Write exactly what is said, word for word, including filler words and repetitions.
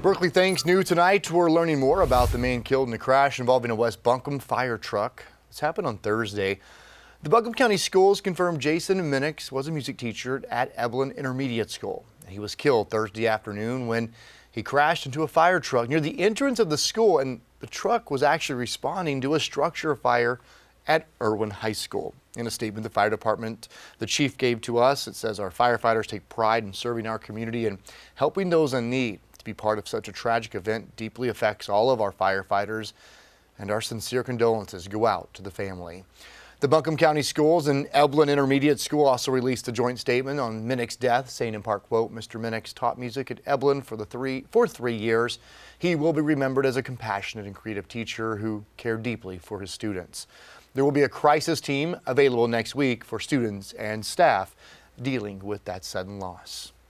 Berkeley Things new tonight. We're learning more about the man killed in a crash involving a West Buncombe fire truck. This happened on Thursday. The Buncombe County Schools confirmed Jason Minnix was a music teacher at Eblen Intermediate School. He was killed Thursday afternoon when he crashed into a fire truck near the entrance of the school, and the truck was actually responding to a structure fire at Irwin High School. In a statement the fire department, the chief gave to us, it says our firefighters take pride in serving our community and helping those in need. To be part of such a tragic event deeply affects all of our firefighters, and our sincere condolences go out to the family. The Buncombe County Schools and Eblen Intermediate School also released a joint statement on Minnix's death, saying in part, quote, "Mister Minnix taught music at Eblen for the three for three years. He will be remembered as a compassionate and creative teacher who cared deeply for his students." There will be a crisis team available next week for students and staff dealing with that sudden loss.